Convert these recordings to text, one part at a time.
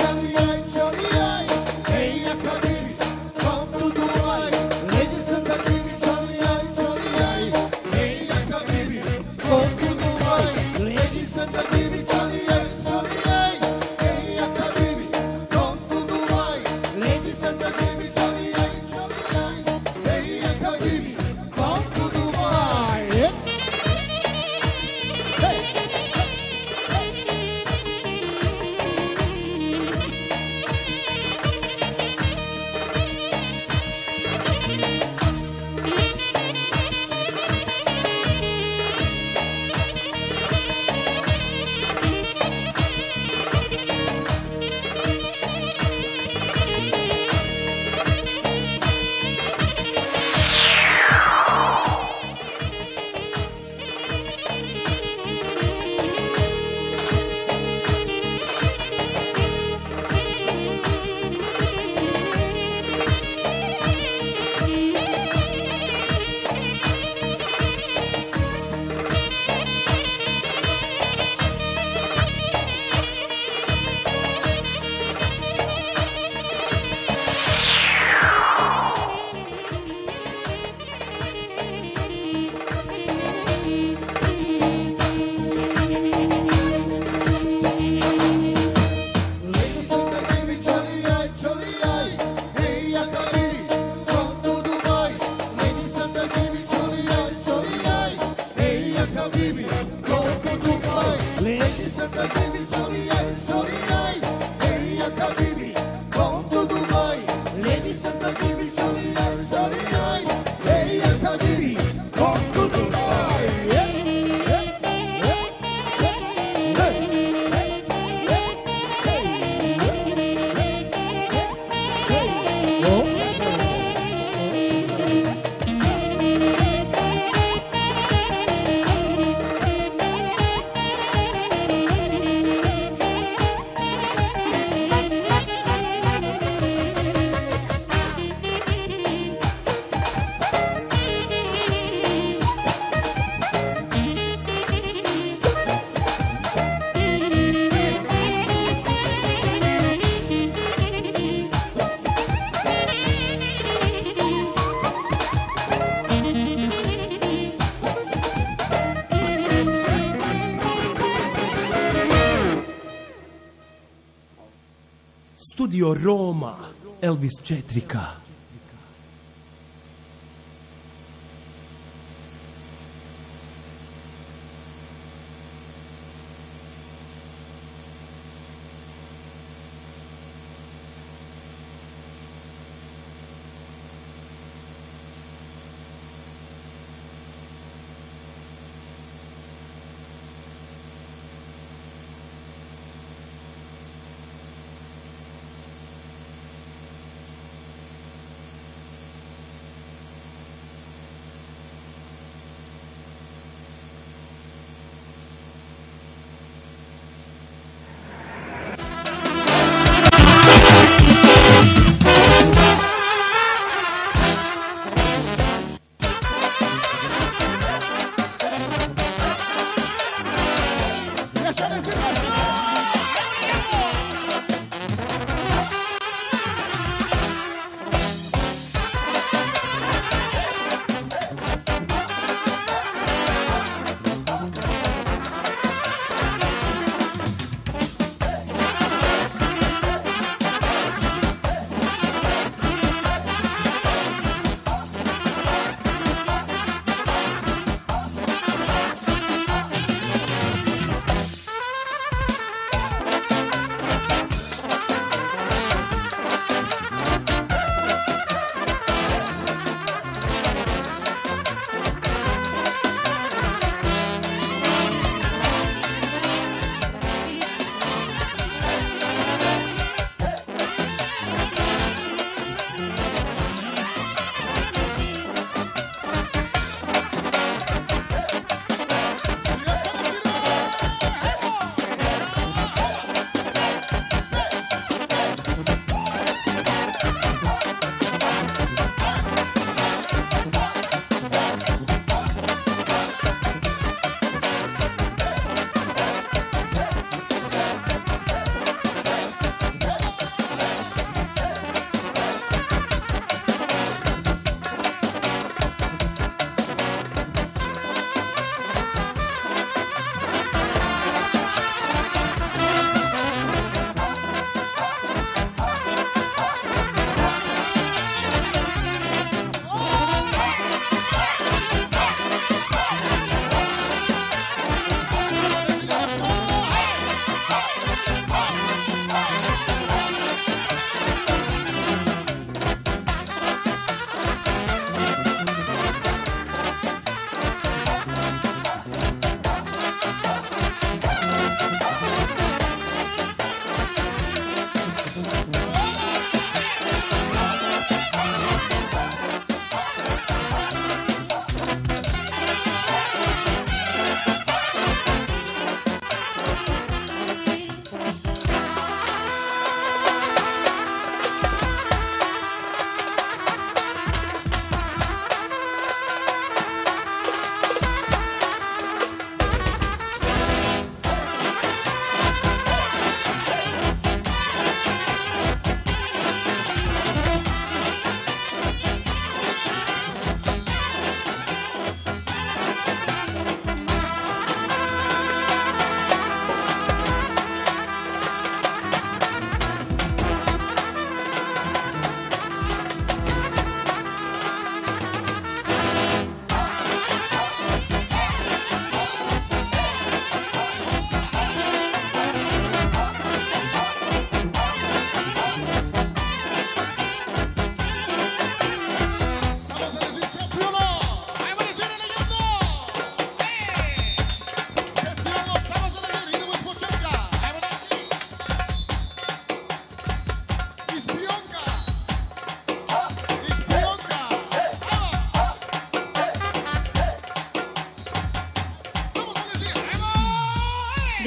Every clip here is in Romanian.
Studio Roma, Elvis Četrika.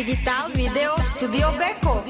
Digital Video Studio Beko.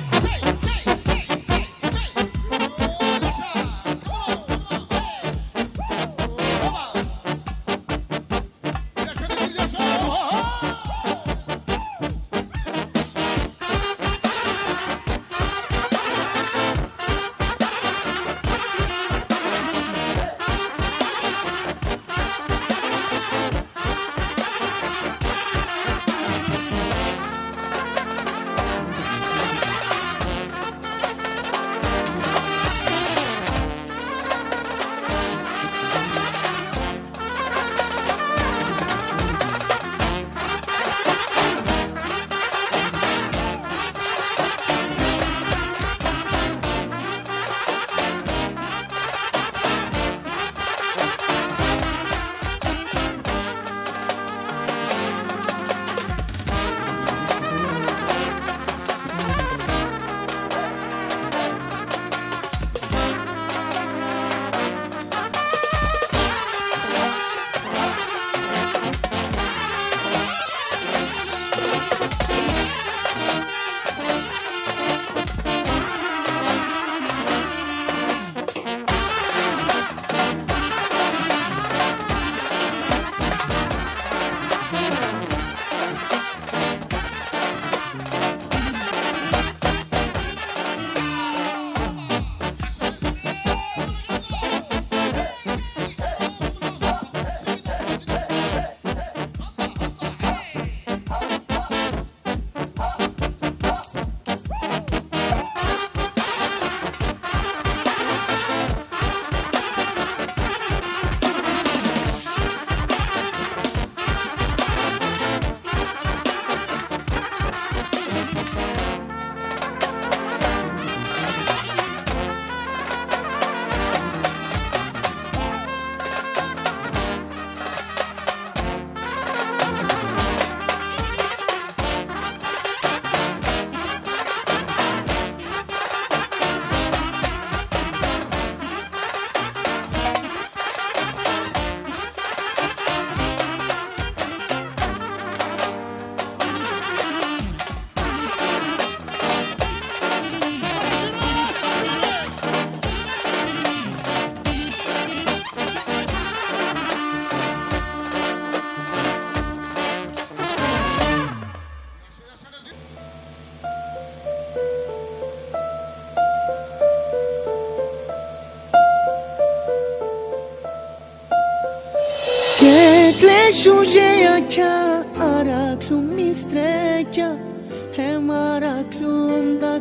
Shujeya kya araklum mistrekya hem araklum da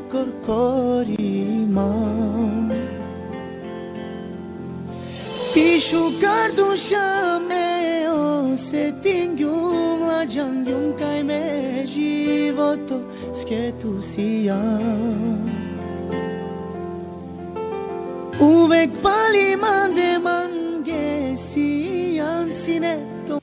korkorima Pishu kardusha me o se tingyum la jangyum kai me životo sketusia Uvek pali mande mange siyan sineto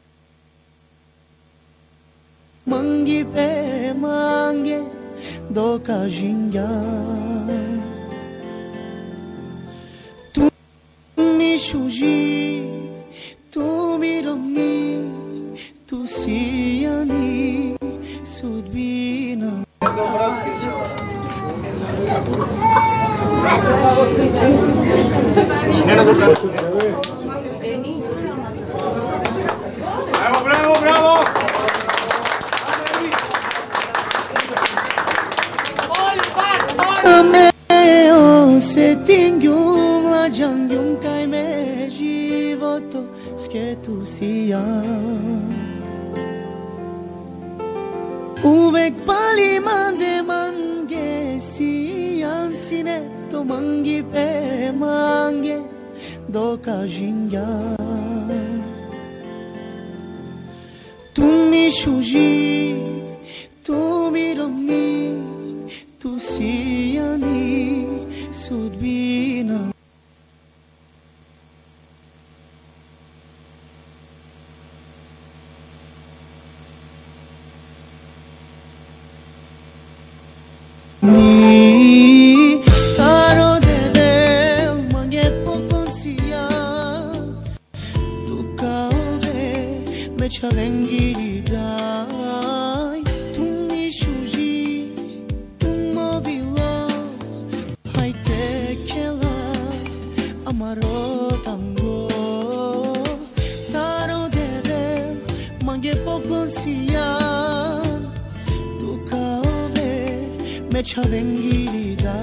Mangi pe mange doka jingya Tu mi shuji tu mi romni tu siyani sudbina Bravo, bravo! Se tingyum la jangyum kai me životo sketusia Uvek pali mande mange siyan sineto mangi pe mange doka jingya Tu mi shuji tu mi romni tu siyani sudbina Ni taro debe mange poconsia tu kaove me chavengi dai tu mi shuji amaro tango taro debe mange poco sian tu kaove me chavengi dai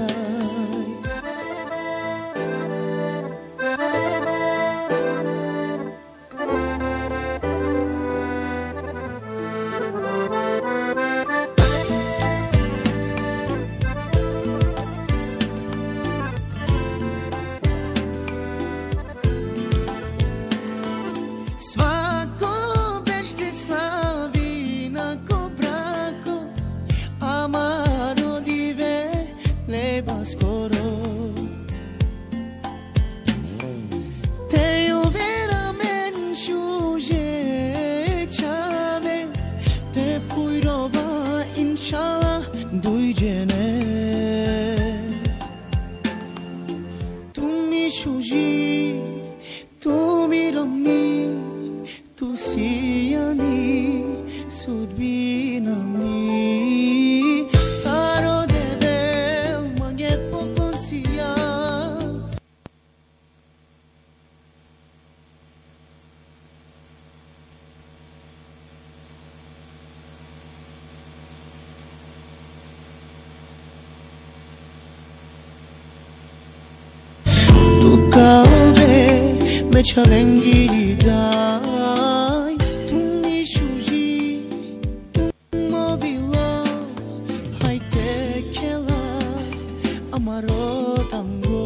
me chavengi dai tu mi shuji tu mobilo hai te kela amaro tango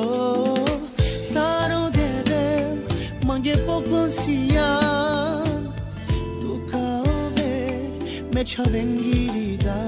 taro debe mange poco sian tu kaove me chavengi dai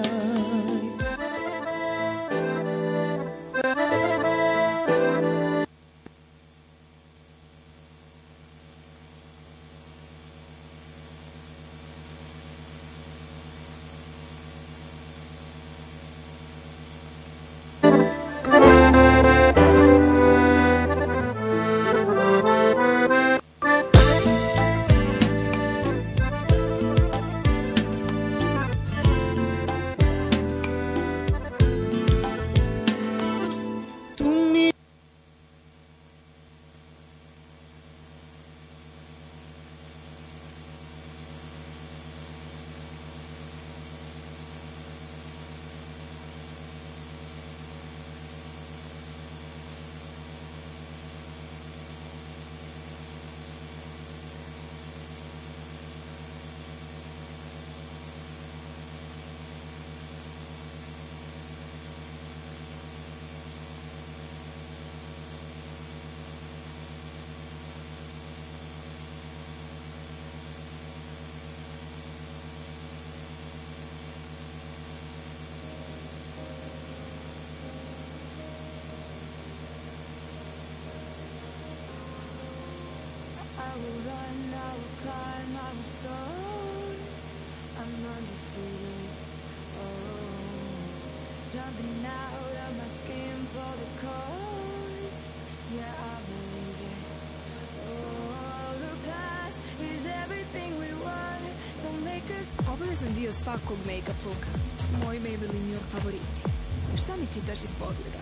I will run, I will climb, I will soar. I'm undefeated. Oh, jumping out of my skin for the cold. Yeah, I believe it. Oh, the past is everything we want. Don't make us. Obavezan dio svakog make-up looka. Moj Maybelline favoriti. Šta mi čitaš iz pogleda?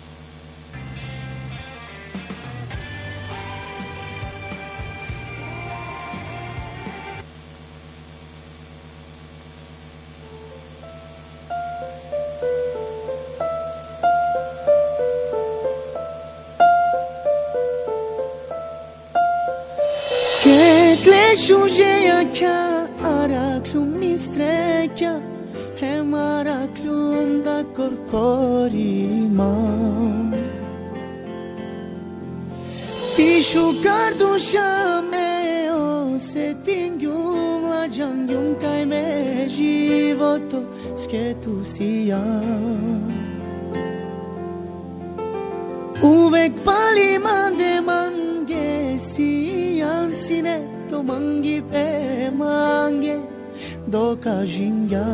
Shujeya kya araklum mistrekya hem araklum da korkorima Pishu kardusha me o se tingyum la jangyum kai me životo sketu sijan Uvek pali mande mange sijan sine to mangi pe mange dokajinga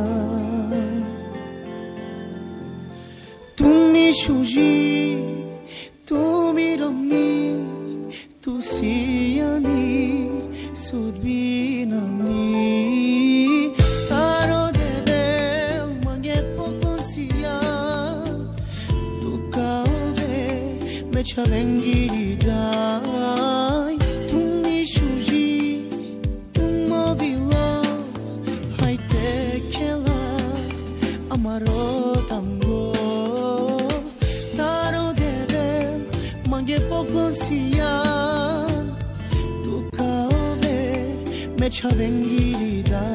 tu mi shuji tu mi romni tu sijani sudbina mi taro debel mange pokon sijan tu kaove me çavengiri dai tu mi shuji tu movilo hai te kela amaro tango taro deve mange poco sian tu kaove me çavengiri dai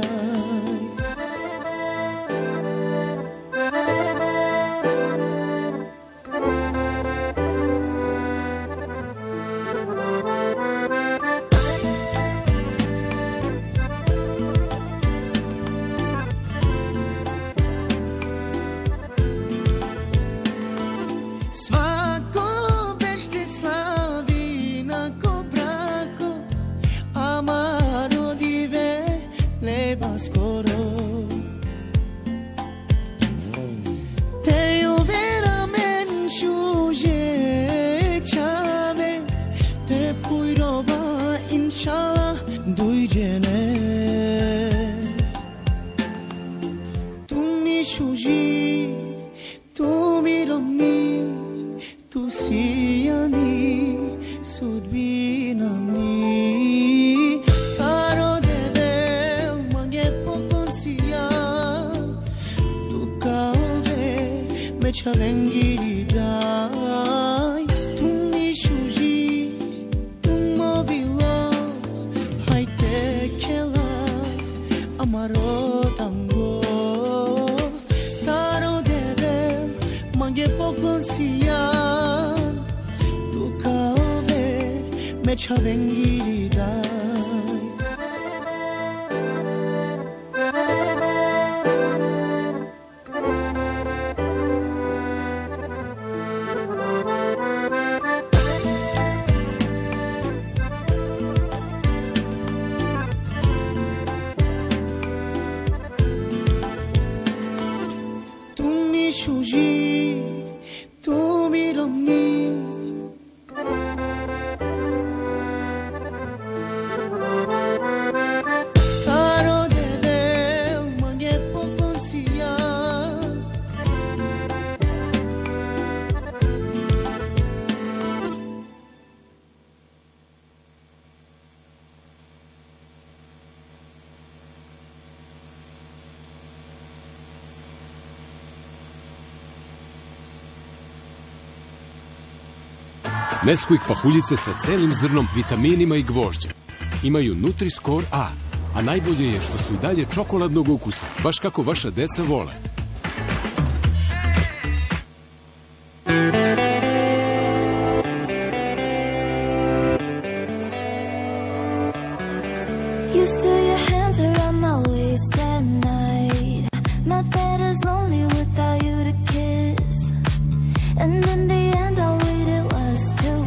Nesquik pahuljice sa celim zrnom, vitaminima i gvožđa. Imaju Nutri-Score A, a najbolje je što su i dalje čokoladnog ukusa, baš kako vaša deca vole. Used to your hands around my waist at night. My bed is lonely without you to kiss. And in the end all we did was till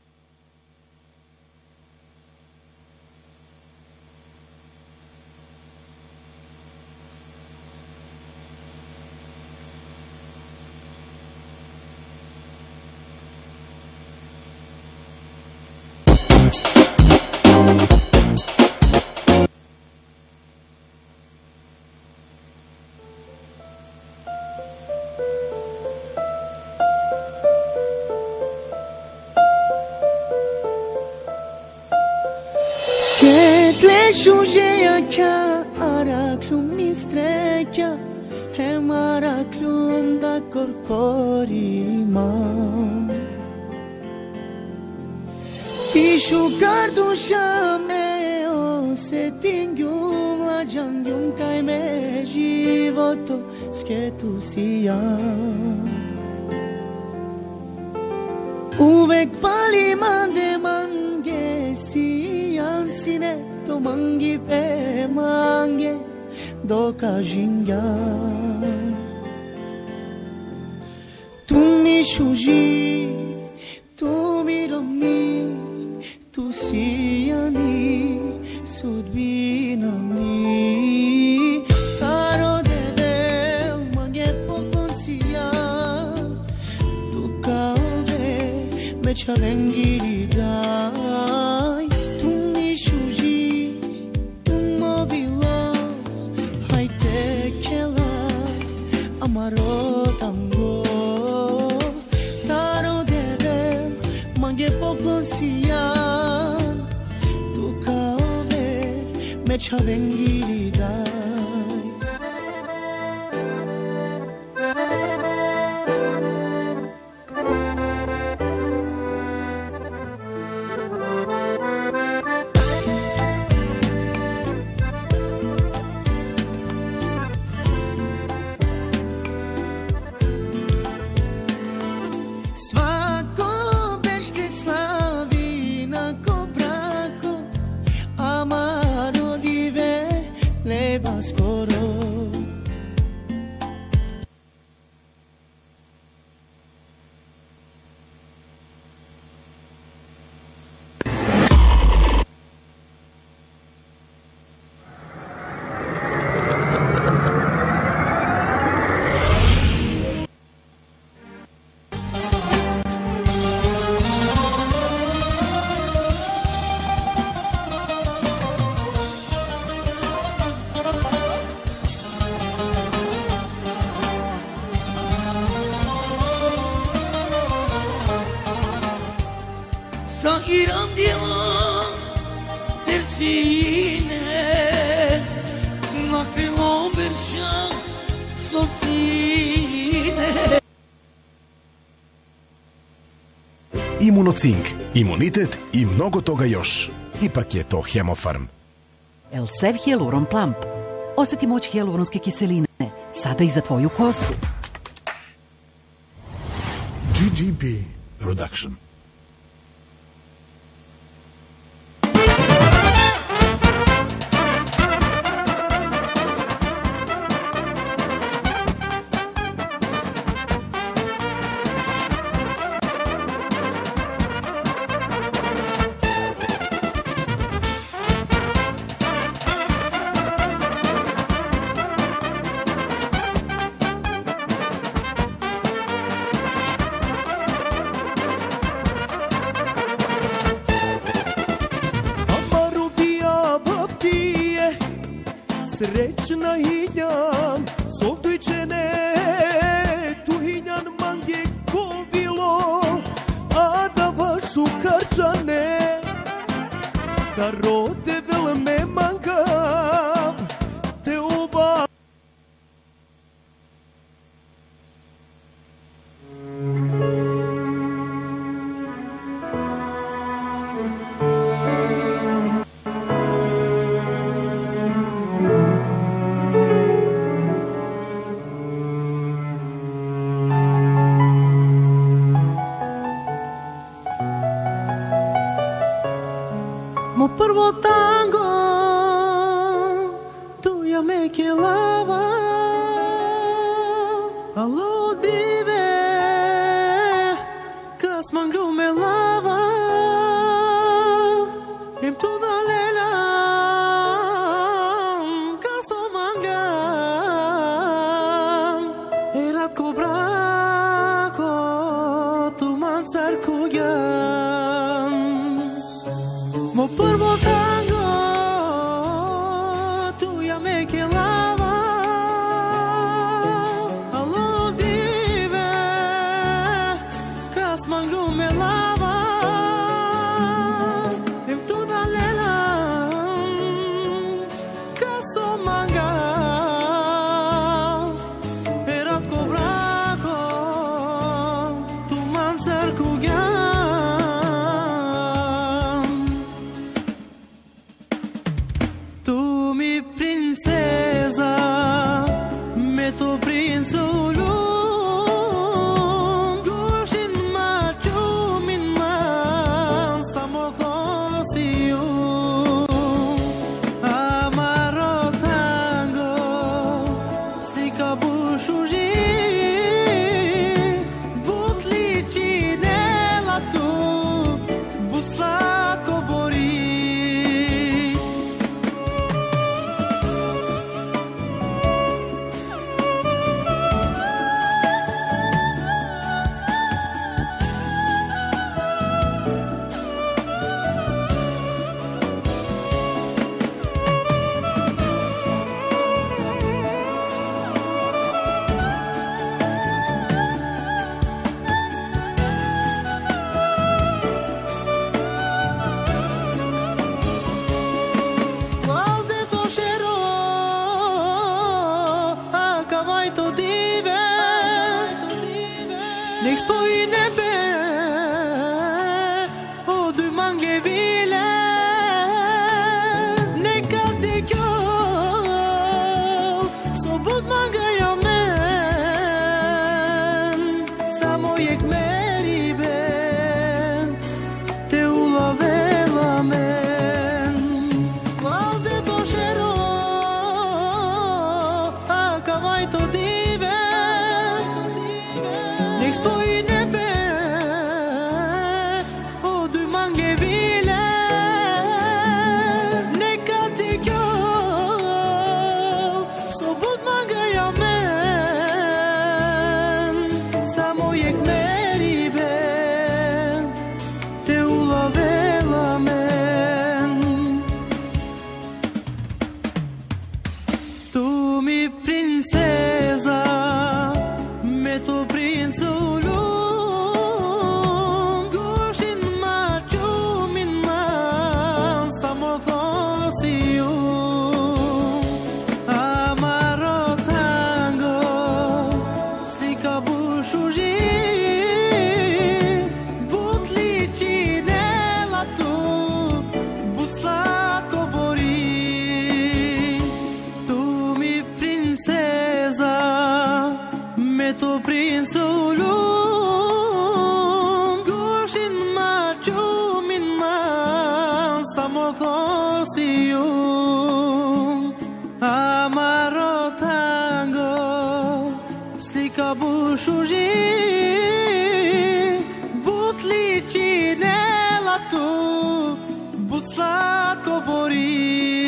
Shujeya kya araklum mistrekya hem araklum da korkorima Pishu kardusha me o se tingyum la jangyum kai me životo sketu sijam Uvek pali mande mange sijan sine to mangi pe mange dokažinja tu mi shuji tu mi romni tu sijani sudbina mi taro debel mange pokon sijan tu kaove me chavengiri dai tu mi shuji amaro tango taro debel poco si jam tu ka ove me çavengiri daj. Sa iram dilan tersine Nakrilo beršan sosine. Imunocink, imunitet i mnogo toga još. Ipak je to Hemofarm. Elsev Hyaluron Plump. Osjeti moć hijaluronske kiseline. Sada i za tvoju kosu. GGP Production. Srećna hinjan, sovdujčene, tu hinjan mange ko bilo, a da vašu karčane, da rode velme mangav, te oba. Mo prvo tango tu ja me kelava Alo dive kas mangru me lava Em tu da lela kas o mangram Erat ko brako tu mancar kugam Mo prvo tango tu ja me kelava Alo dive kas mangru me lava Em tu da lela kas o manga Erat ko brako tu mancar kugam Tu mi princesa, me to prințul Goshin ma, ciumin ma see you. Amaro tango, slika bushuji, butli činela tu, but slatko bori.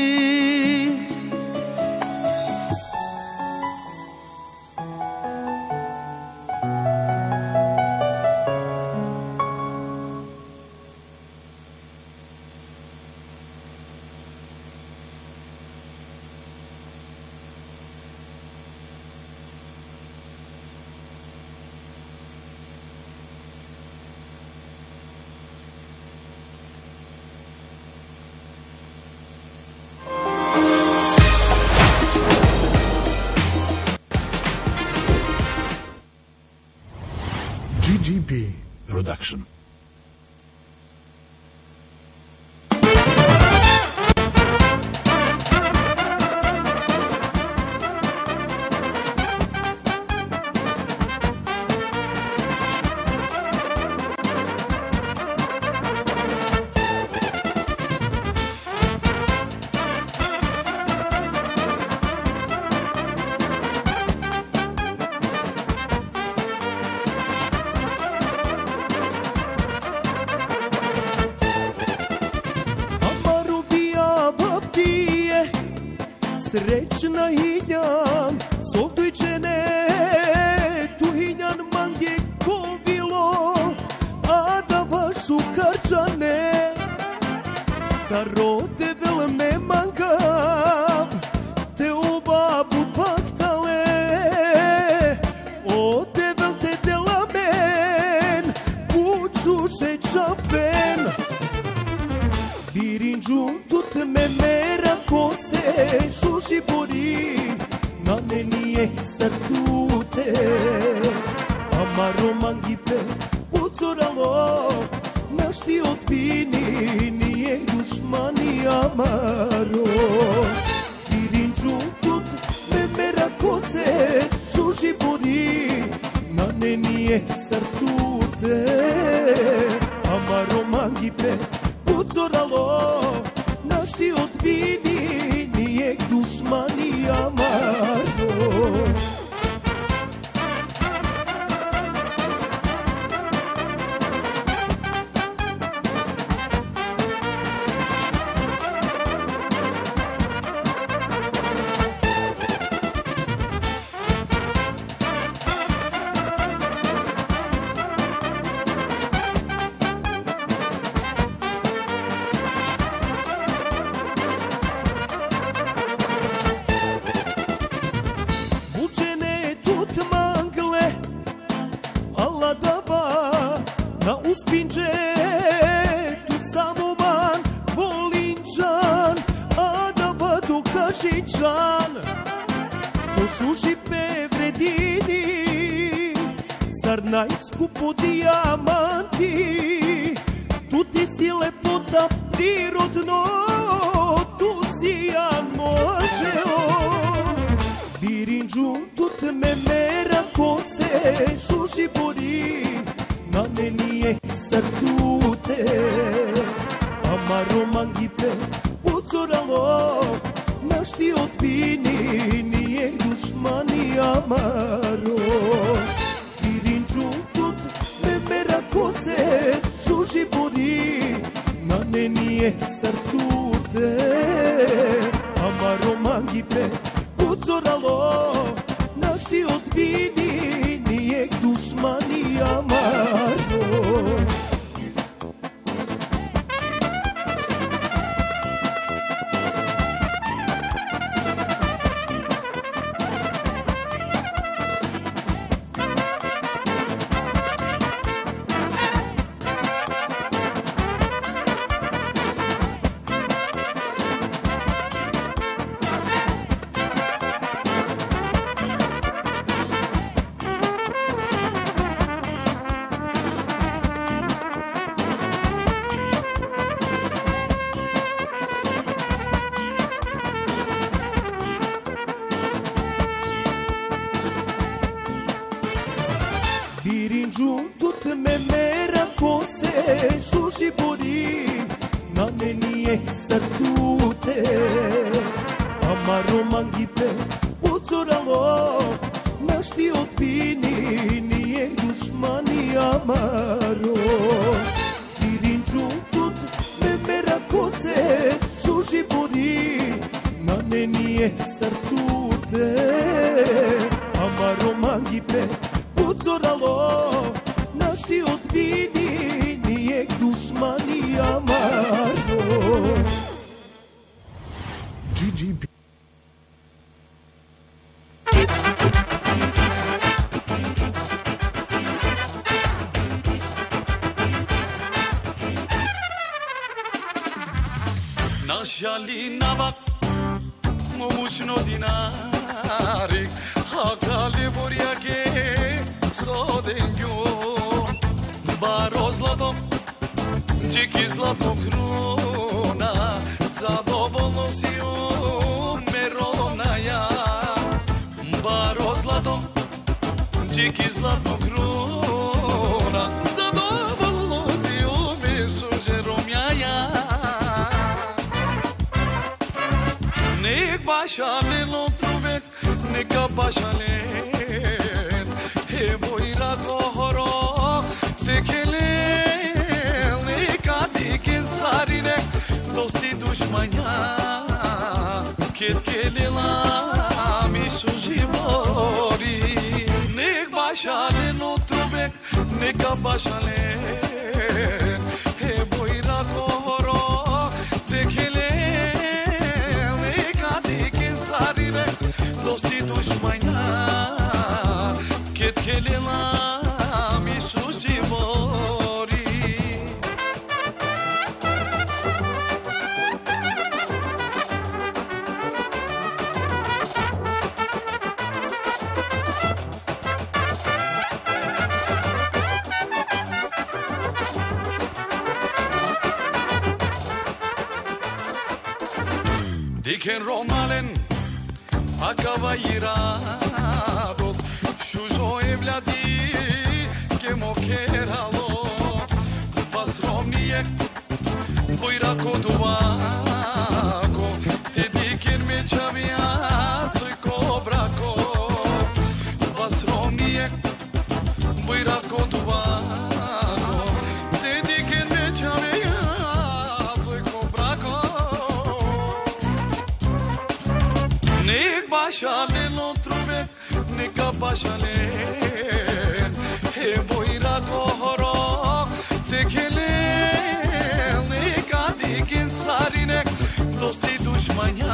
GGB Production. Srećna hinjan, sovdujčene, tu hinjan mange kovilo, a da vašu karčane, da rode velme mangav, te u babu pahtale, o devel te delamen, buču šećaven, birinđu tut me mera kose, šuši bori, na meni eksartute, amaro mangipe, ucoralo, našti odbini, nije dušmani amaro. Birinđu tut me mera kose, šuši bori, na meni eksartute, amaro mangipe, ucoralo, našti odbini, nije dušmani amaro. Na uspinče, tu samo man, volinčan, a da vadu kašičan, to šuši pe vredini, zar najskupo dijamanti, tu ti si lepota prirodno, tu si ja možeo. Birinđu, tut me mera kose, šuši bori, na meni eksartute, amaro mangipe, ucoralo, našti odbini, nije dušmani amaro. Birinđu tut me mera kose, šuši bori, na meni eksartute, amaro mangipe, ucoralo, našti odbini, nije dušmani amaro. Birinđu, tut me mera kose, šuši bori, na meni eksartute, nije sartute Amaro mangipe uzoralo Našti odvini nije dušmani amaro GGB Nașali nava Momușno dinari Hakale boriake Sodengyo Baro zlato Čiki zlato kruna Zadovoljno si umeronaja Baro zlato Čiki zlato kruna Zadovoljno si umesuđeromjaja Nek bașalen otruvek Neka bașalen Heboira kohoro Tekelel Neka dikin sarine Dosti dușmanja Ketkelela Misu živori Nek bașalen otruvek Neka bașalen Heboira kohoro Tekelel Neka dikin sarine Dosti dușmanja Ketkelela Misu živori Diken romalen Akava iradot Šužo evljadi Kemo keralo Vas romnije Bojra koduvako Te diken me čavija Soj ko brako Vas romnije Bojra koduvako Te diken me čavija Soj ko brako Nek bașalen otruvek Neka bașalen Heboira kohoro Tekelel Neka dikin sarine Dosti dușmanja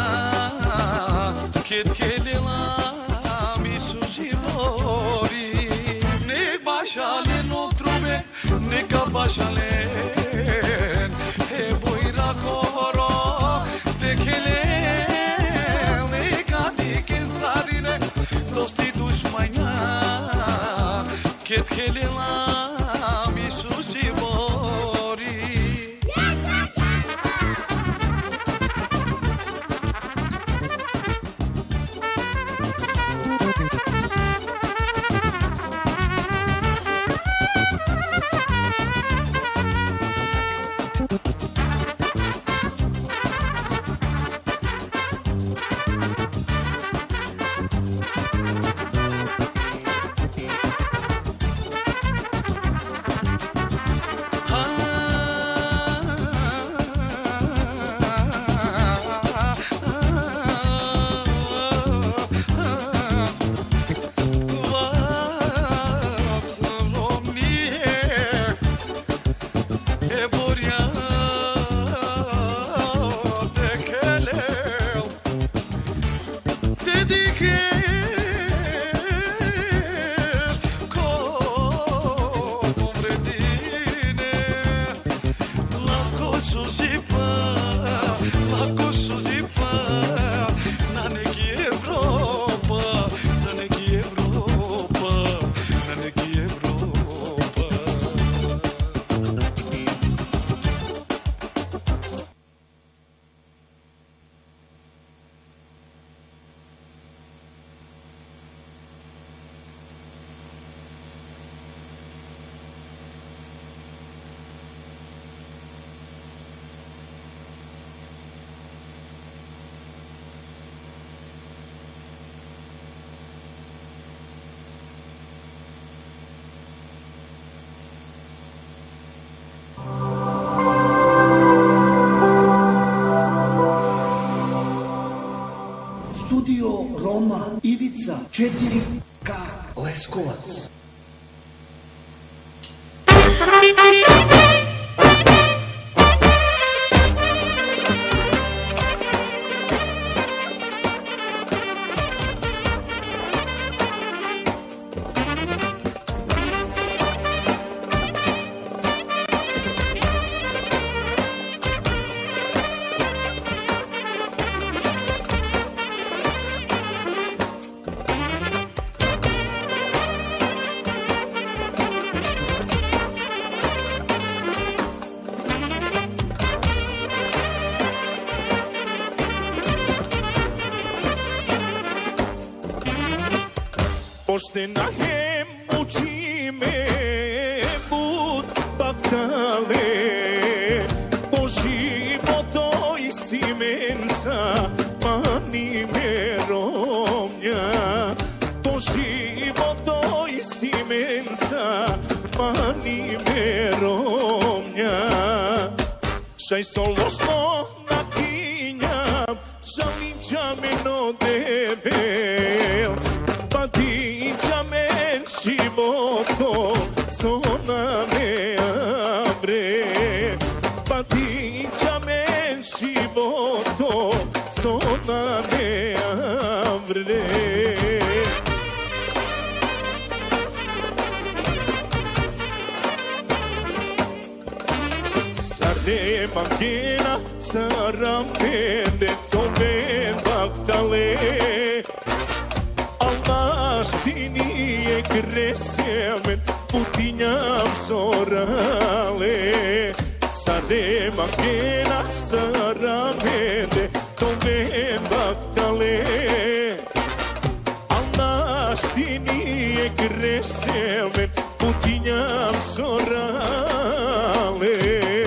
Ketkelela Misu živori Nek bașalen otruvek Neka bașalen Heboira kohoro Tekelel Neka dikin sarine Dosti dușmanja Ketkelela Misu živori Ošte na hem uči me bud baktale, po životoj si mensa mani me romnja, po životoj si mensa mani me romnja. Šaj sološno na kinjam, žalim džameno devel, pa ti džamen životo, sona me abre, pa ti džamen životo, sona me abre. Sare mangena, saram pende, tome baktale, Alnaštini gresemen, putinjam sorale. Sare mangena, saram pende, tome baktale, Alnaštini gresemen, putinjam sorale.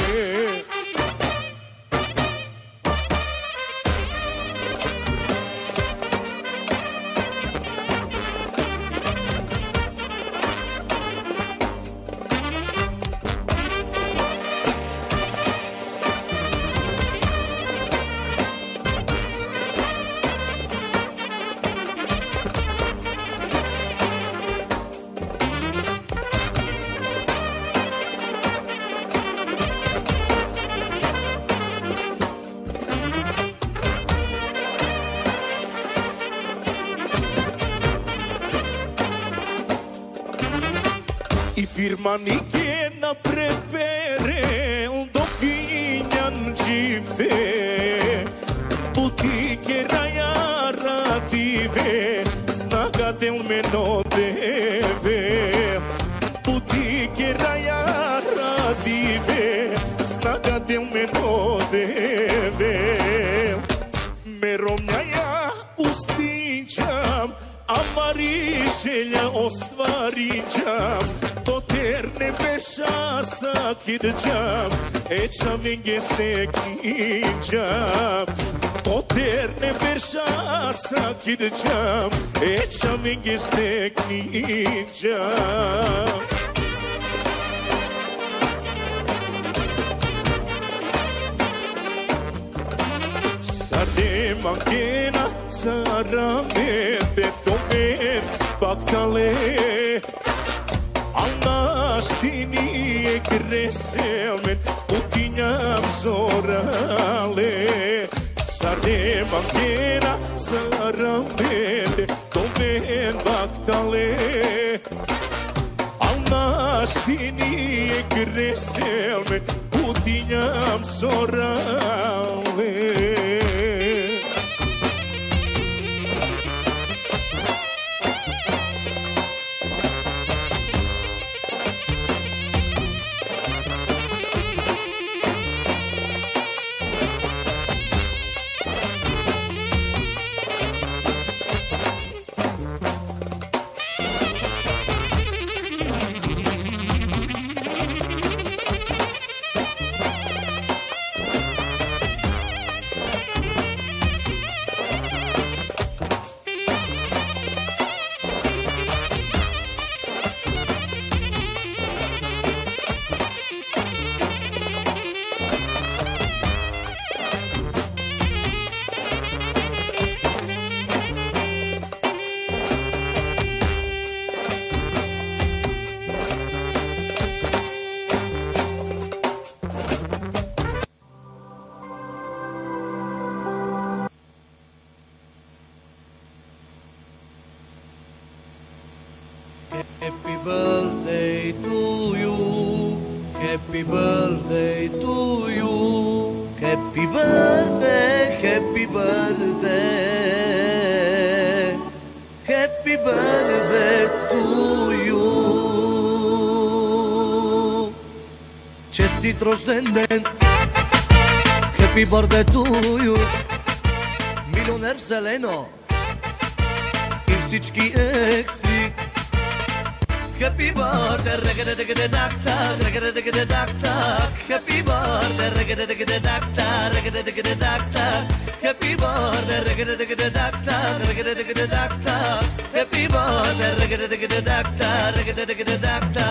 Firmanike na preferel dok injan živde, butike raja radive, snaga del meno deve, butike raja radive, snaga del meno deve. Meromnjaja ustiđam, a marišelja ostvariđam, Poterne beša sakirđam, eća vengeste knjiđam. Poterne beša sakirđam, eća vengeste knjiđam. Sare mangena, saramende, tomen baktale, Alnaštini gresemen, putinjam sorale. Sare mangena, saramende, tomen baktale, Alnaštini gresemen, putinjam sorale. Happy birthday to you, happy birthday to you, happy birthday, happy birthday, happy birthday to you. Čestit rođen den, happy birthday to you, milioner zeleno, и всички екстри. Happy birthday, regga-da-da-da-da-da-da, regga-da-da-da-da-da. Happy birthday, regga-da-da-da-da-da, regga-da-da-da-da-da. Happy birthday, regga-da-da-da-da-da, regga-da-da-da-da-da. Happy birthday, regga-da-da-da-da-da, regga-da-da-da-da-da.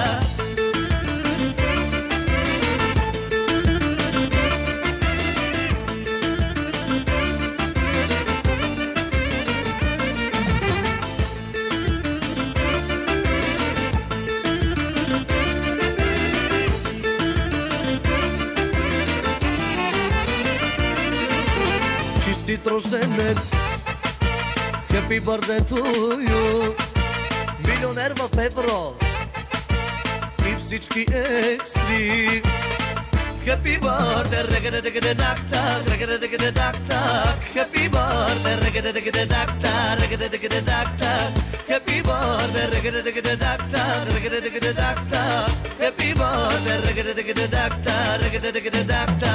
Честит рожден ден, happy birthday to you. Милионер в евро и всички екстри. Happy birthday, regga-da-da-da-da-da, regga-da-da-da-da-da. Happy birthday, regga-da-da-da-da-da, regga-da-da-da-da. Happy birthday, regga-da-da-da-da-da, regga-da-da-da-da. Happy birthday, regga-da-da-da-da-da, regga-da-da-da-da.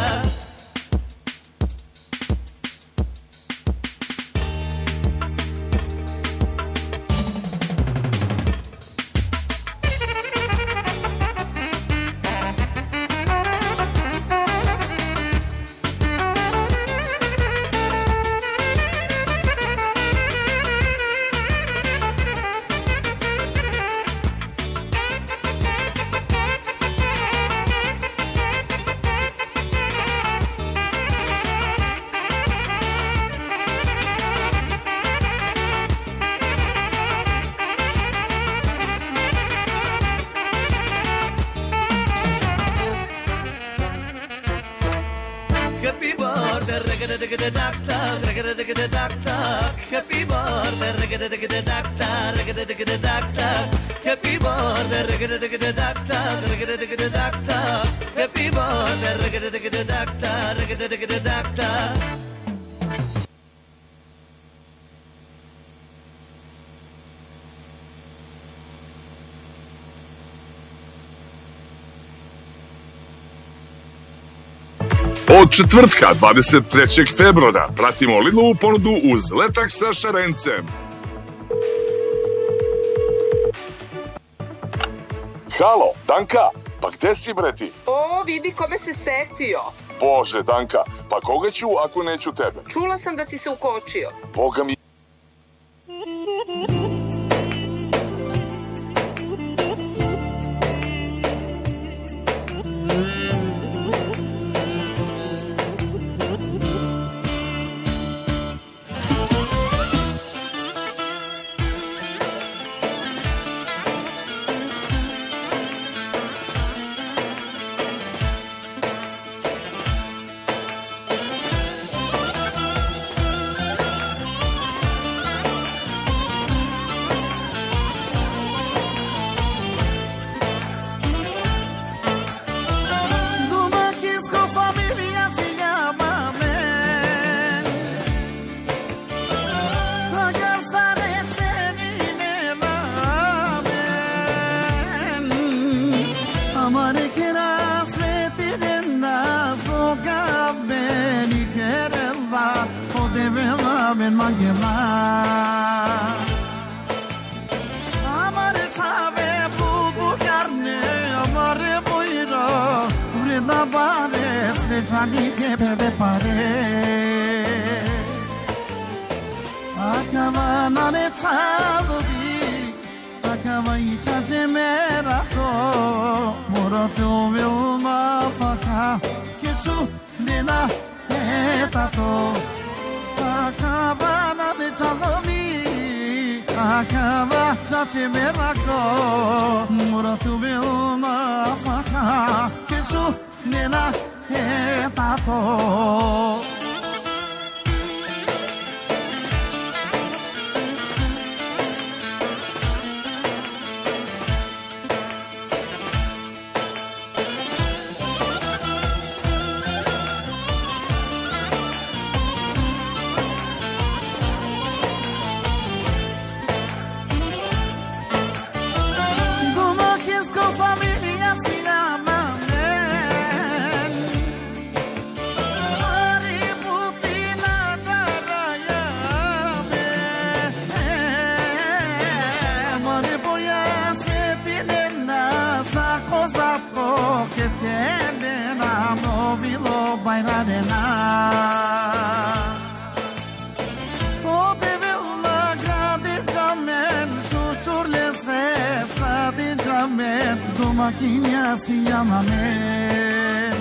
Happy birthday, regga-da-da-da-da-da, regga-da-da-da-da-da. Happy birthday, regga-da-da-da-da-da, regga-da-da-da-da. Happy birthday, regga-da-da-da-da-da, regga-da-da-da-da. Happy birthday, regga-da-da-da-da-da, regga-da-da-da-da. Od četvrtka 23. februara pratimo Lidlovu ponudu uz letak sa šarencem. Halo, Danka, pa gde si bre ti? O, vidi kome se setio. Bože, Danka, pa koga ću ako neću tebe? Čula sam da si se ukočio. Boga mi... Bailarena O deve una grande jamen Suturle se sadi jamen Tu maquinha si llama men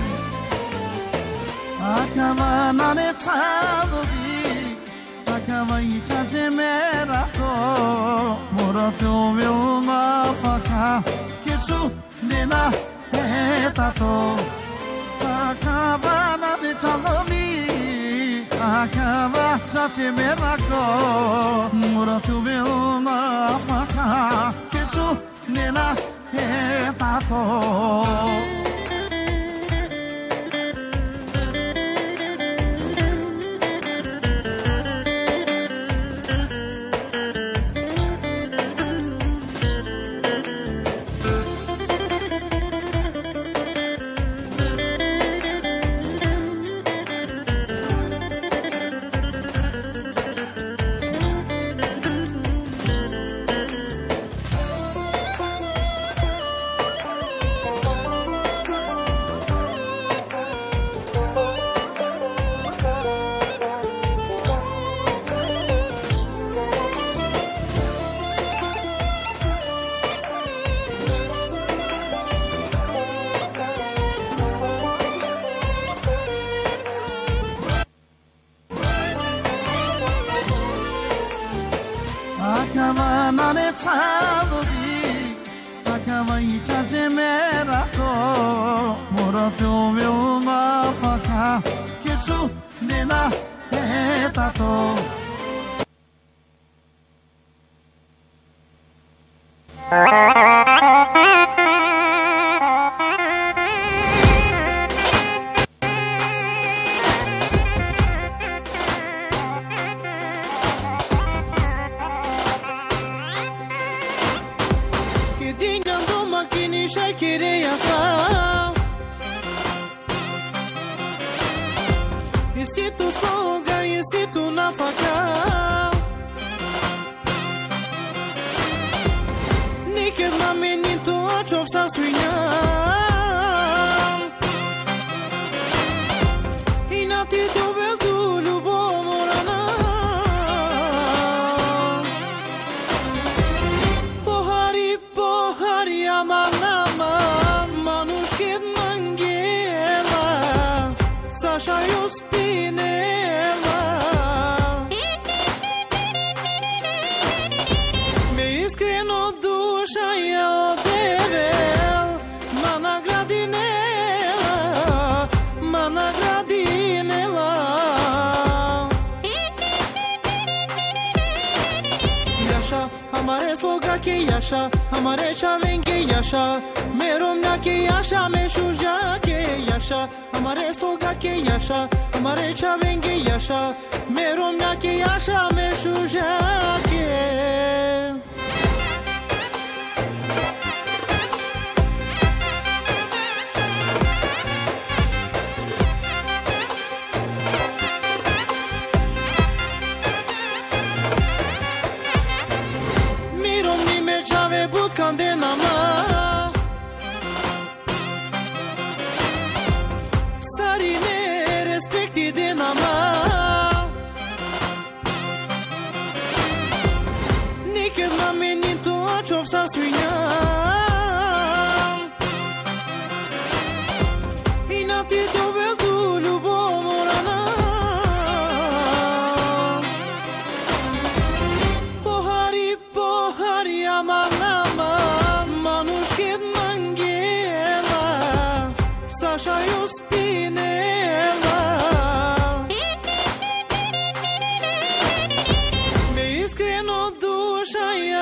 Acaba na ne chadovi Acaba I chache merako Moroto ve una faca Kisu nena etato Acaba na ne chadovi Acaba chache merako Moroto ve una faca Kisu nena etato Acaba na ne chadovi Acaba I chache merako Moroto ve una faca Kisu nena etato Isi tu sloga, isi tu na faca Nikad na meni tu očov sa swinjam I na ti dovel tu ljubomorana Pohari, pohari, aman, aman Manushket mangela Sasha just Amare sloga ke yasha, amare chaven ke yasha, meromna ke yasha, meshuja ke yasha, amare sloga ke yasha, amare chaven ke yasha, meromna ke yasha, meshuja ke. Sa swinjam I na ti dovel tu ljubomorana Pohari, pohari, aman, aman Manushket mangela Sasha just spinela Me iskreno duša ja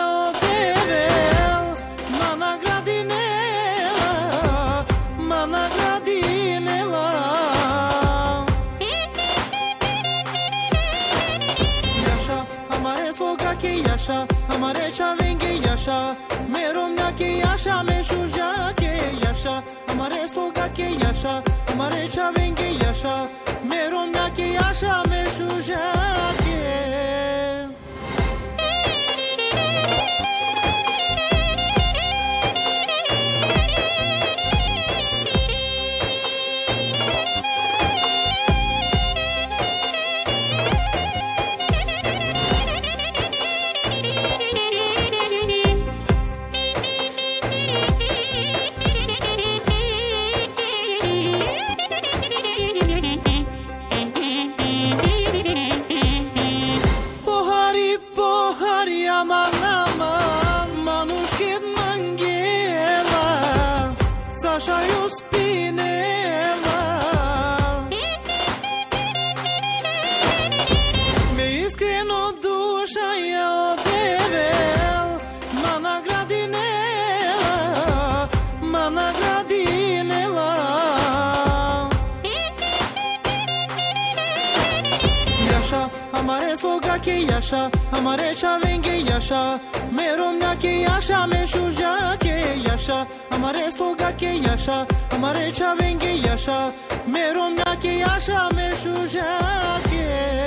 Amare chaven ke yasha, meromna ke yasha, meshuja ke yasha, amare sloga ke yasha, amare chaven ke yasha, meromna ke yasha, meshuja ke. हमारे स्लोगा के यशा हमारे छावेंगे यशा मेरो ना के यशा में शुजा के यशा हमारे स्लोगा के यशा हमारे छावेंगे यशा मेरो ना के यशा में शुजा के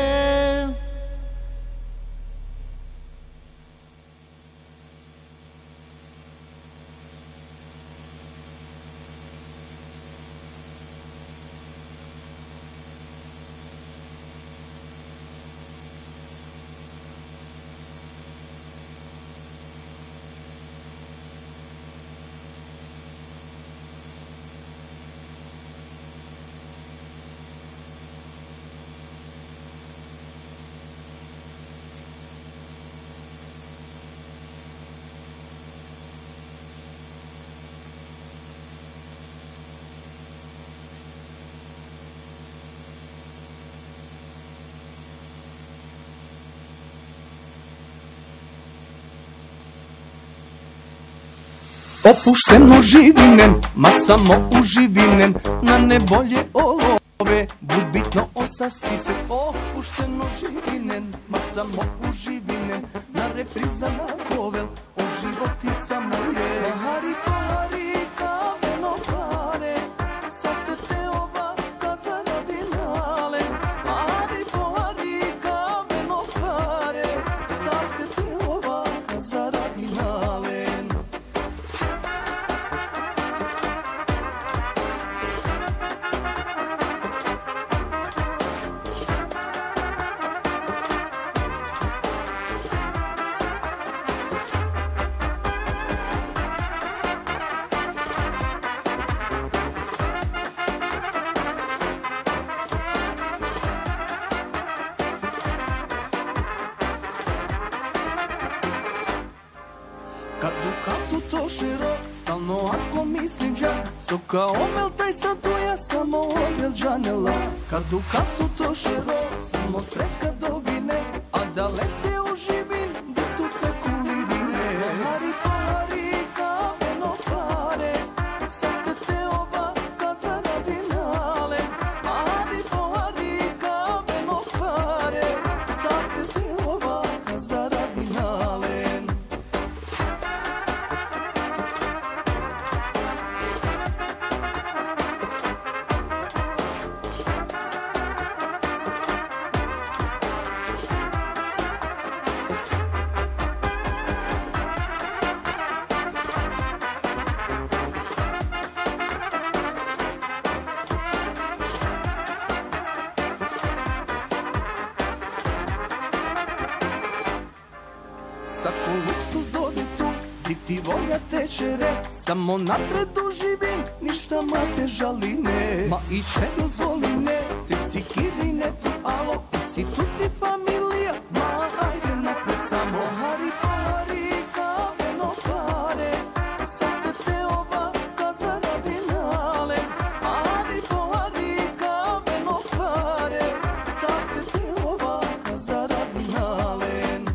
Opušteno živinen, ma samo uživinen, na nebolje olove, bud bitno osastite. Opušteno živinen, ma samo uživinen, na repriza na povel, o životi samo je. Hari pari, kameno pare, sastete ova kazara dinale. Hari pari, kameno pare, sastete ova kazara dinale. Katu to širok, stalno ako mislim žak, soka omel taj sad tu ja samo omel žanela. Katu to širok, samo stres kad dobine, a dale se uživin, da tu teku lirine. Hari pari, kameno pare, sastete ova kazara dinale. Hari pari, kameno pare, sastete ova kazara dinale. Sako luksus dode tu, di ti volja tečere, samo napred uživin, ništa ma te žaline. Ma i če dozvoline, te si kirine tu, alo, ti si tu ti familija, ma ajde napred samo. Hari pari, kameno pare, sastete ova kazara dinale. Hari pari, kameno pare, sastete ova kazara dinale.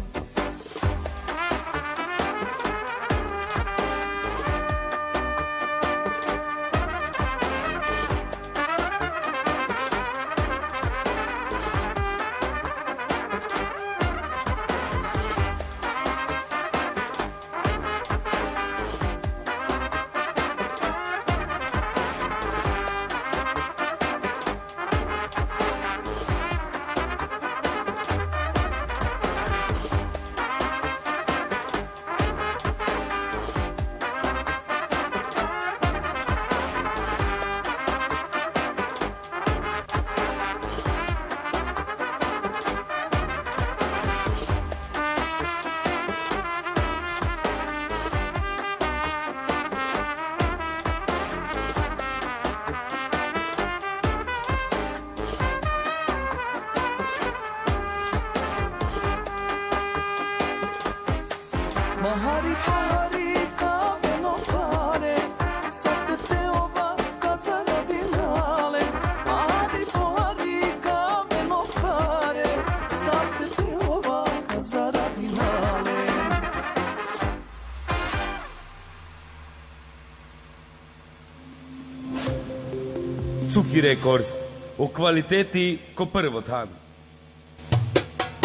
Hari pari, kameno pare, sastete ova kazara dinale. Hari pari, kameno pare, sastete ova kazara dinale. Cuki Records, o kvaliteti ko prvotan.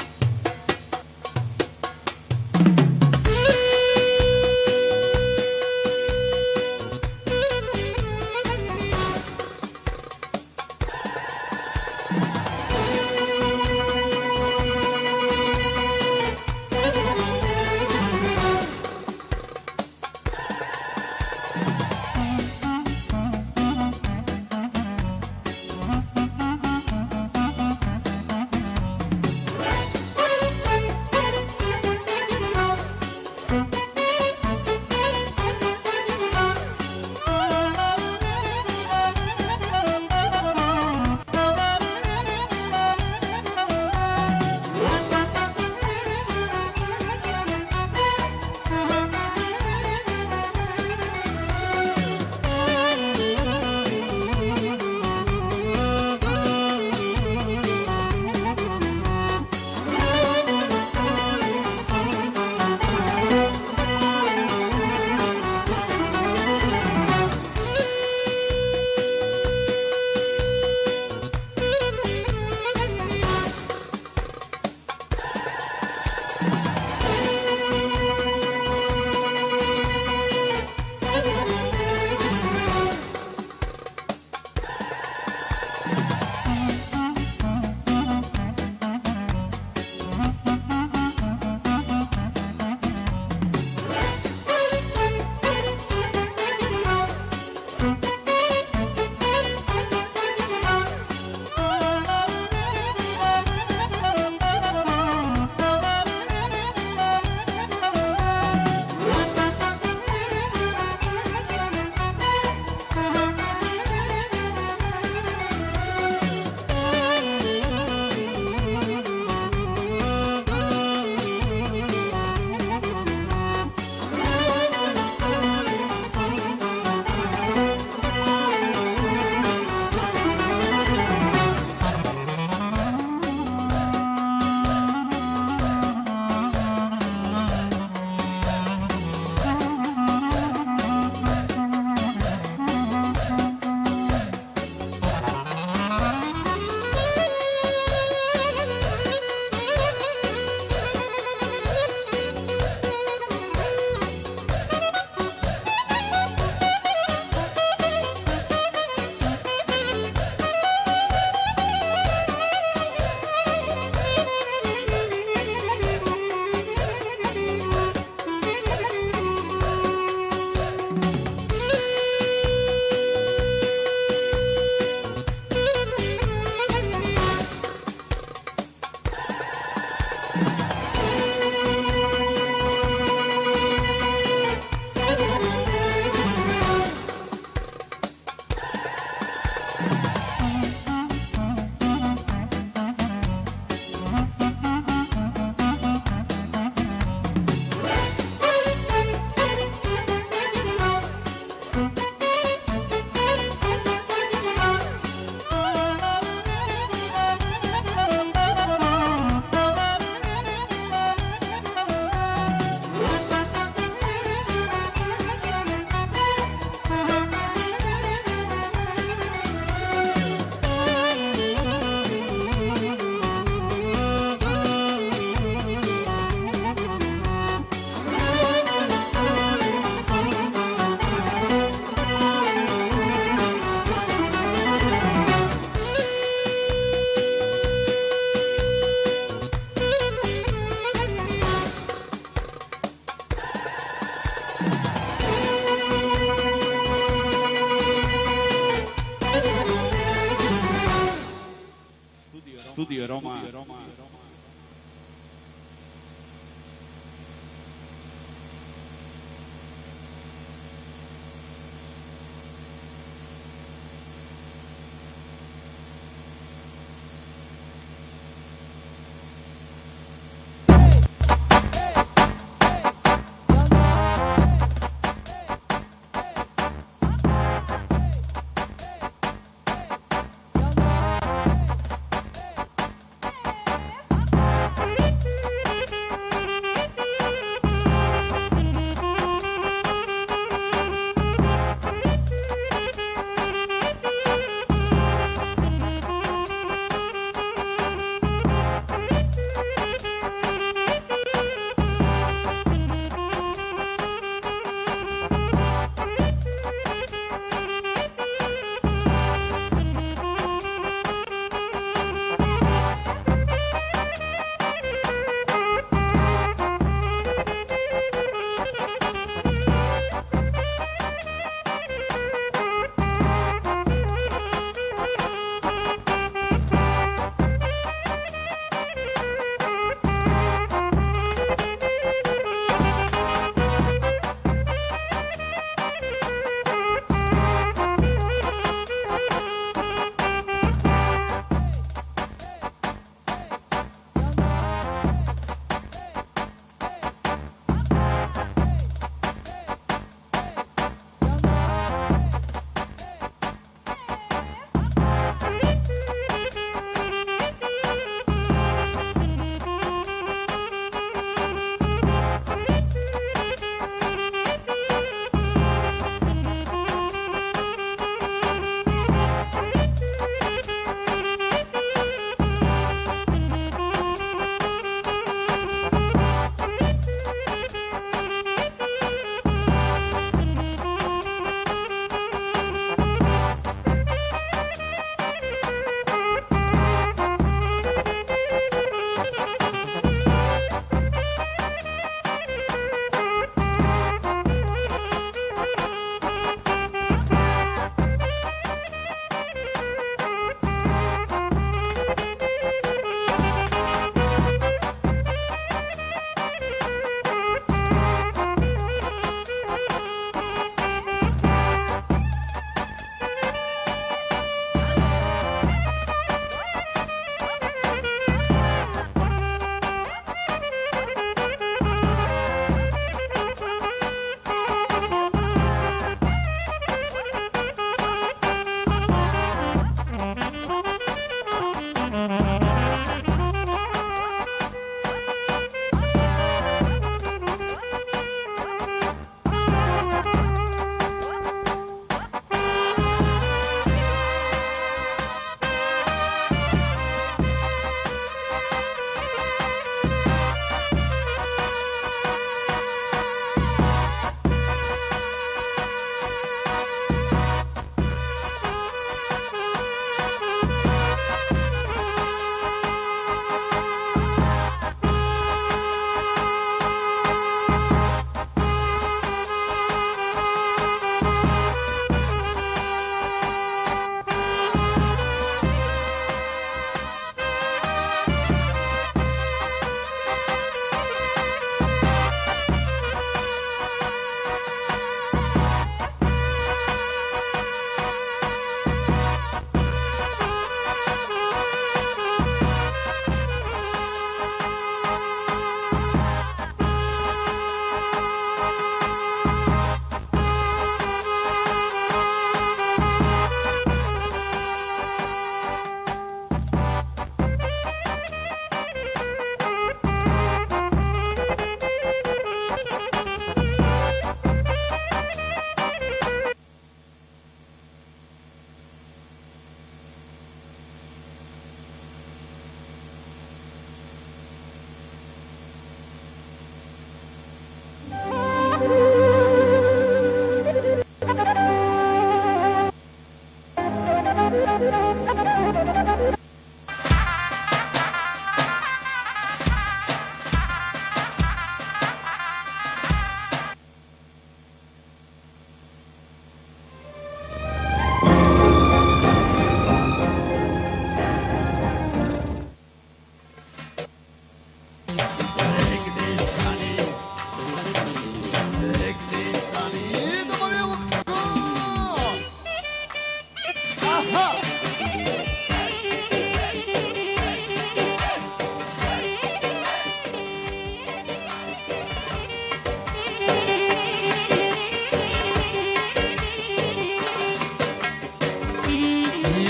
Studio Roma.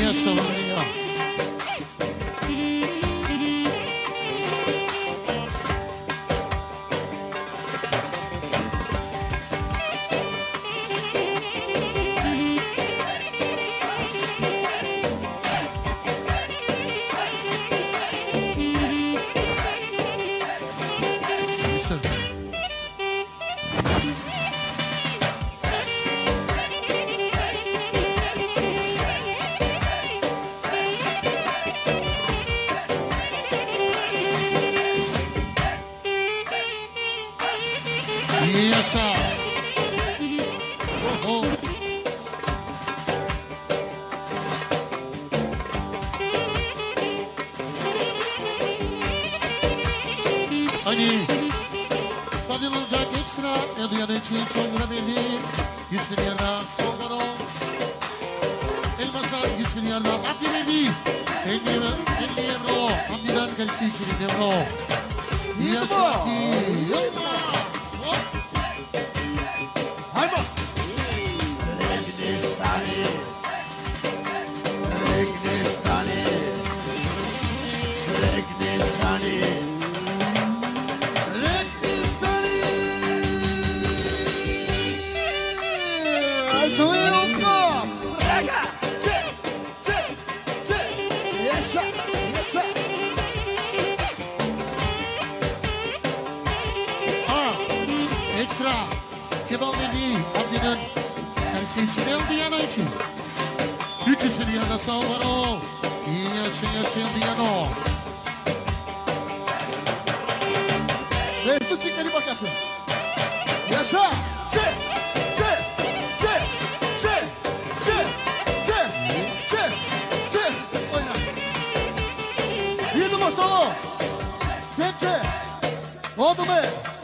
Yaşa ya. Hani tadılacak ekstra Eldiyan için çok güvenli 100 milyarda son var o Elmaslar 100 milyarda Abdüleli 50 euro Abdü'den gelisi için euro Yaşa ki Yılma Hayma Regnistani Regnistani Regnistani Ekstra Kebal Milli Abdi'nin Tersi için Eldiyan'a için 300 milyarda sağ var o İyi yaşa Eldiyan'a Restu çıkları bakasın Yaşa Oyna Yedi masalo Sence Oldu mu?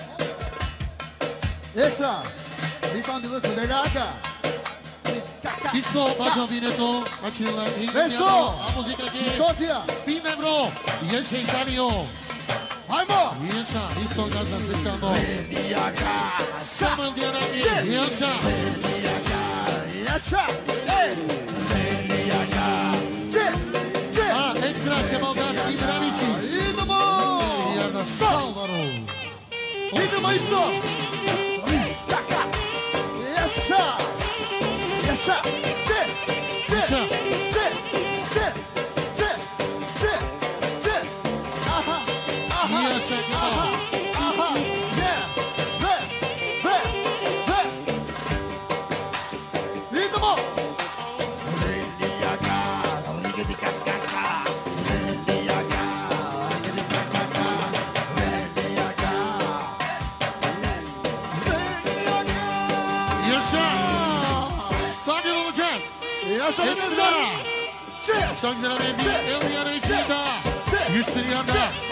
Extra, ricordi sull'elata. Isso, bacio Vineto, facila, Vesto, la musica che Sofia, Pinebro, Yesha Italio. Haimo, Yesha, Isto casa speciando. Samuel Diaraki, Yesha. Yesha, Ah, extra che Malgan Ibranici. Idemo, Iana Salvaro. Idemo isto. Yaşa! Yaşa! Aha! Aha! Yaşa! Aha! Aha! Ve! Ritmo! Ekstra! Çok güzel bir Eldiyan'a içinde 100 milyarda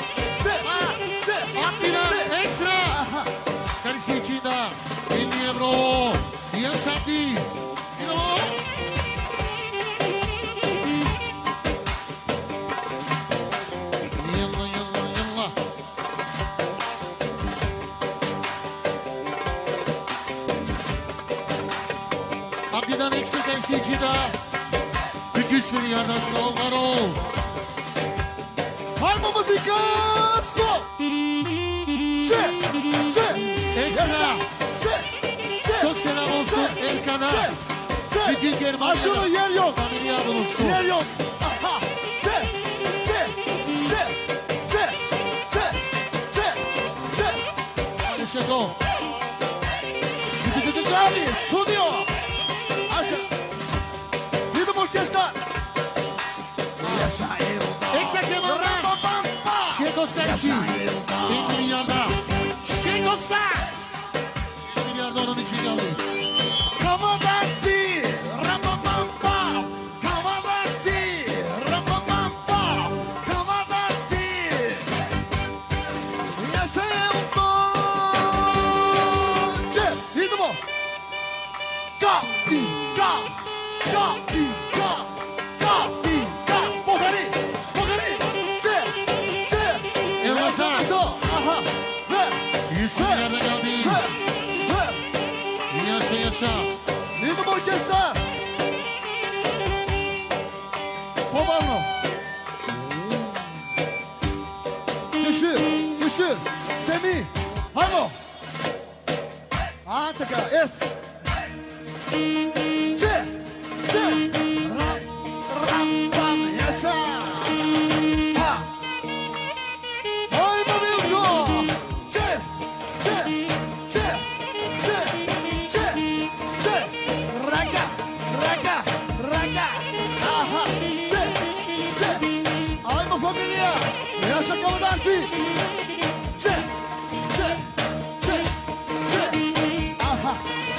Abdi'den ekstra Karısı içinde 50 euro Yaşatı Yallah Abdi'den ekstra karısı içinde 300 milyarda sağ var o. Harma müzika stop. Ekstra. Çok selam olsun Erkan'a. Bütün Germanya'da. Yer yok. Familia bulunsun. Yer yok. Aha. Alışado. Gabi stüdyo. Orkestra! Ekstra kemandan! Şegos'tan 1 milyarda! Şegos'ta! 1 milyarda onun için geldi. Kavadansi! Ramamampa! Kavadansi! Ramamampa! Kavadansi! Yaşayalım! Yedi mi? Ka! Yaşa. Ritmo orkestra. chill, Demi, hajmo. A, така, ес. Че, рам, пам, еса. Па. Ajmo Vilko. Че. Raga. Aha, che. Ajmo familija. Jaša Kaludarci. Che. Aha.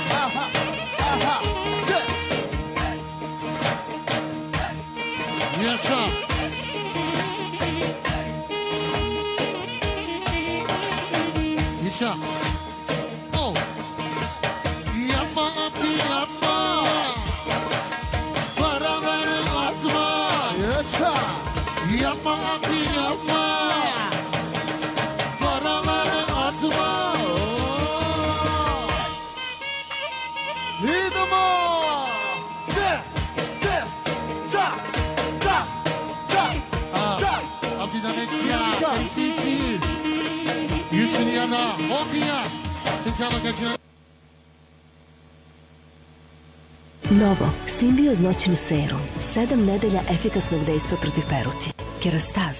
Che. Jaša. Isha. Oh. Yapma abi yapma. Paraları atma. Yaşa. Yapma abi yapma. Paraları atma. Ritmo. Abdina Nexia. MCT. Justinijana. Okija. Specijalno gađina. Novo, Simbioz noćni serum. 7 nedelja efikasnog dejstva protiv peruti. Kerastaz.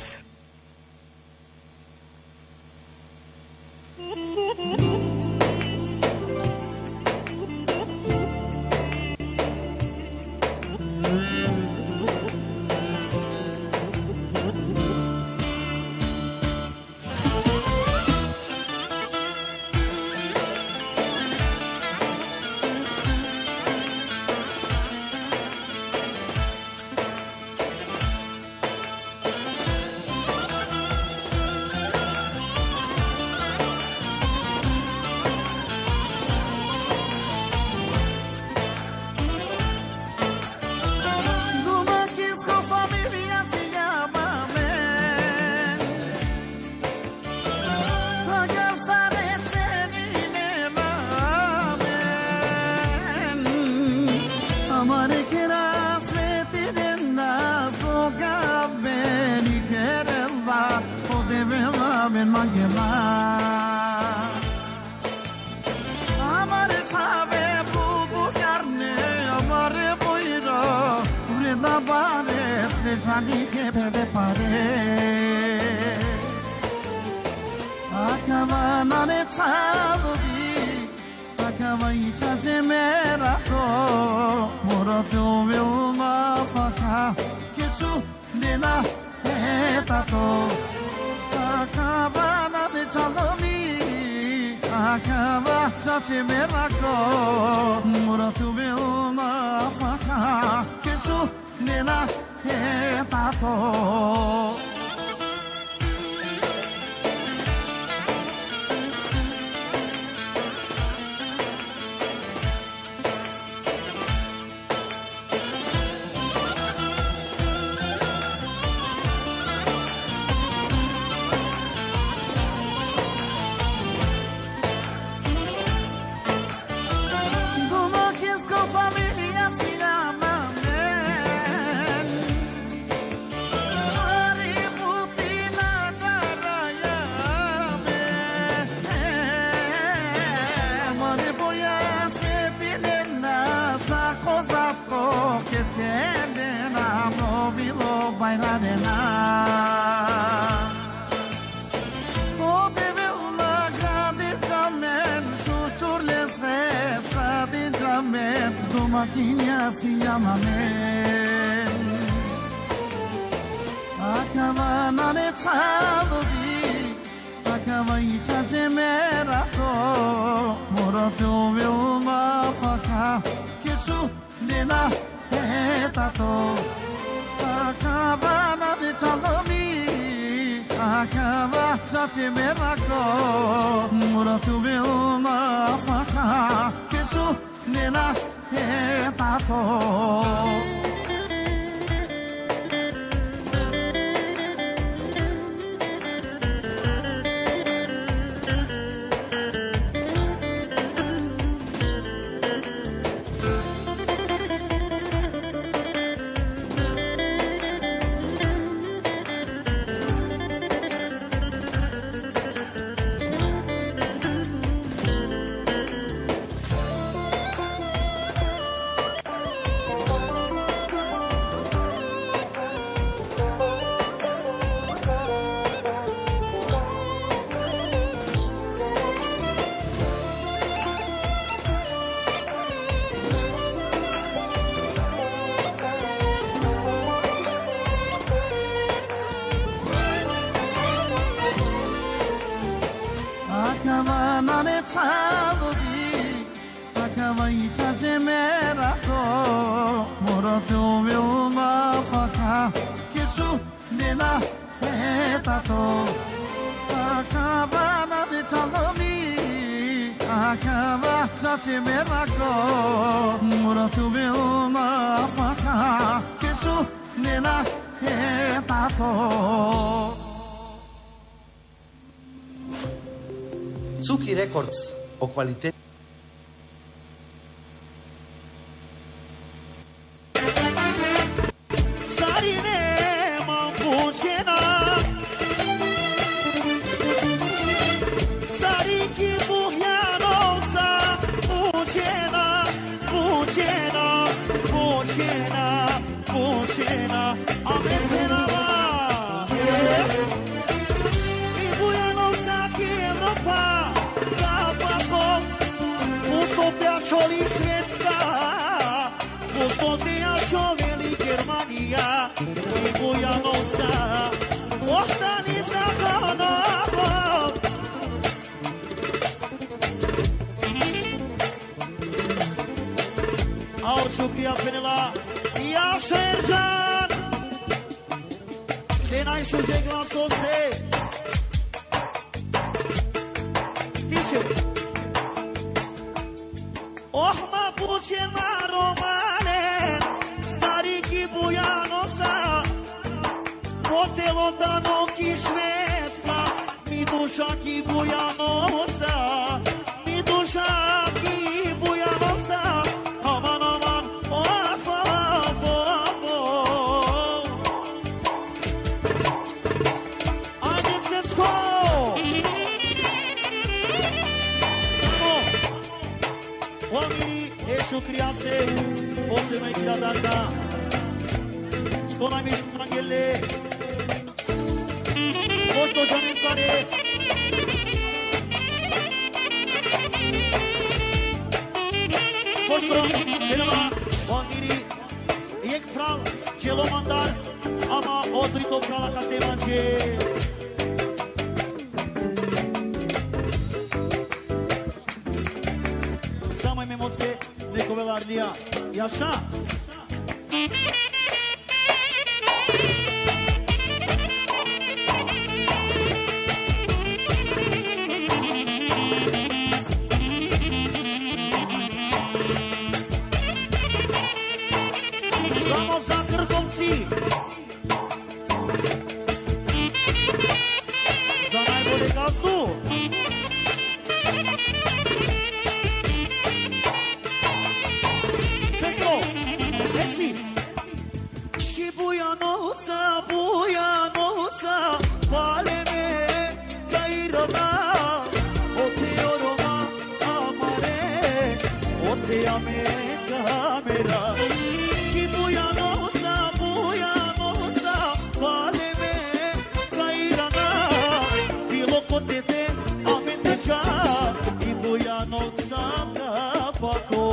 ne čalovi, takava i čače merako, mora te uveo na faka, kešu nena etato, takava ne čalovi, takava čače merako, mora te uveo na faka, kešu nena etato. Cuki Records o kvaliteti. Shukriya Penela Ya Sherjan Denay Shuje Glansose Tishu Ohma Puchena Romane Sariki Bujanosa Hotelo Dano Kishmeska Mi dusha ki Bujanosa Mi dusha ki Bujanosa Aman aman Shukriya se ose mai kira data Skona mi shkrangele Kosto jani sare Kosto Telema Vangiri Yek pral Čelo mandar Ama odrito prala kate manche Samaj memo se Neko velardija, Jaša. Samo za Krkovci. Za najbolje gazdu. Ki Bujanosa, Bujanosa, vale me Kairona, ote oroma amare, ote ame kamera. Ki Bujanosa, Bujanosa, vale me Kairona, bilo kotete amentecha, Ki Bujanosa kapako.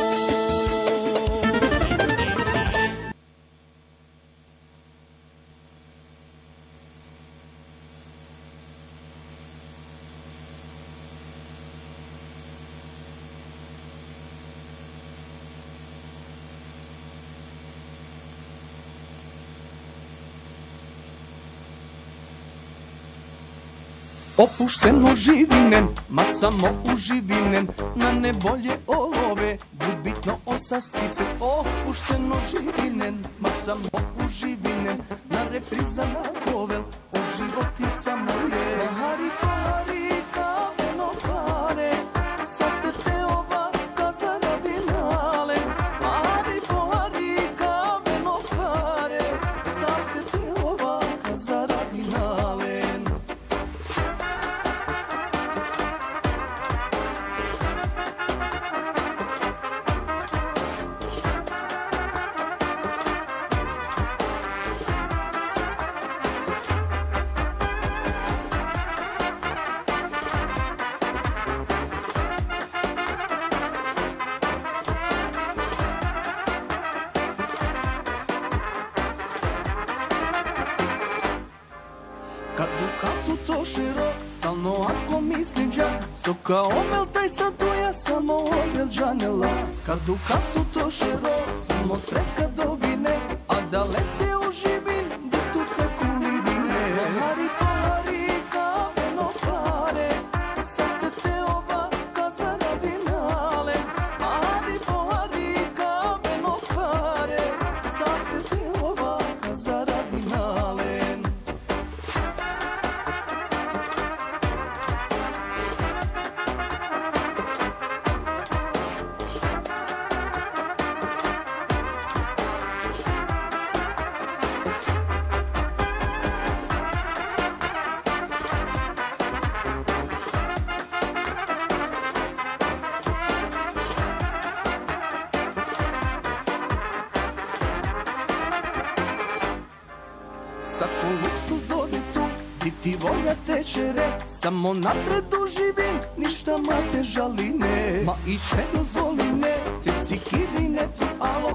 Opušteno živinem, ma samo uživinem, na nebolje olove, budbitno osastice. Opušteno živinem, ma samo uživinem, na repriza na govel, o životi samo je. Harika, harika, eno pare, saste te ova, kaza radinale. Hariko, harika, eno pare, saste te ova, kaza radinale. to širo, stalno ako mislim džan, soka omel taj sad tu ja samo omel džanela. Kad u kaptu to širo, samo stres kad dobine, a da lese uživim, da tu teku lidine. Hari pohari kameno pare, sad ste te oba kazaradi nale. Hari pohari kameno pare, sad ste te oba kazaradi nale. Sako luksus dode tu, di ti volja tečere, samo napred uživim, ništa ma te žaline. Ma i če dozvoline, te si kirinetu, alo